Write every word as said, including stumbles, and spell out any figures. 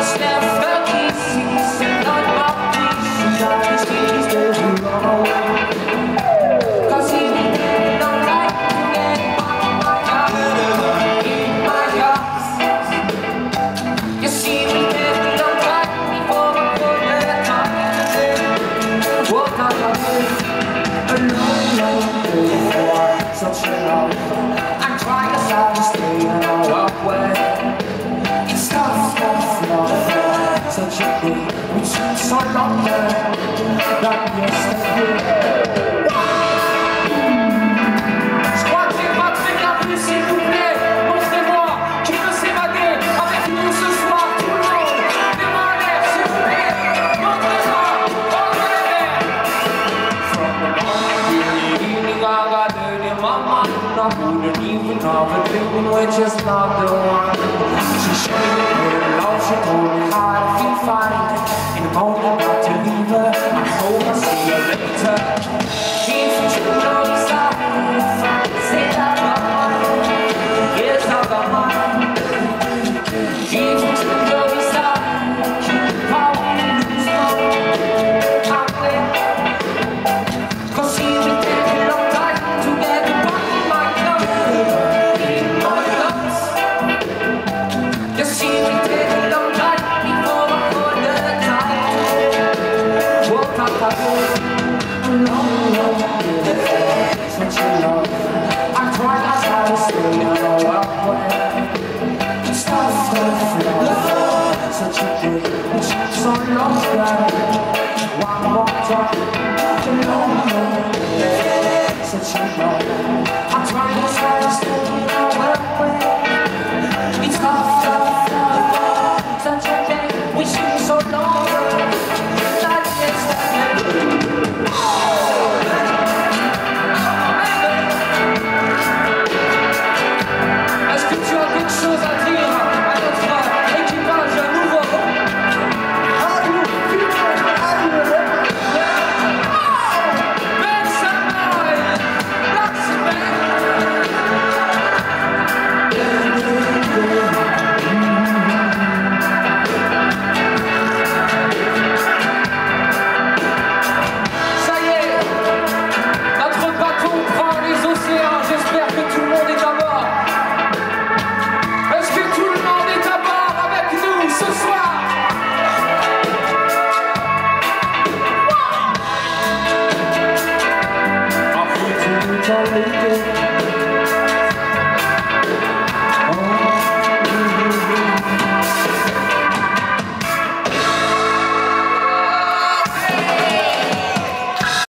I'm trying to stop to stay in a wild way. It's tough, tough love. Such a thing we took so long there. Not yesterday. Je crois que c'est pas très bien plus, s'il vous plaît. Montrez-moi qui veut s'évader avec nous ce soir, tout le monde. Les mains en l'air, s'il vous plaît. Montrez-moi, montrez-les. From the morning, the evening, I got it in my mind. I wouldn't even have a dream, we're just not the one. She showed me her love, she told me how I feel fine. In the moment not to leave her, I hope I see her later. She's too long inside, say that I'm mine. Yes, I got mine. She's too long inside, keep on losing my way. Cause she will take a long time to get back. All we do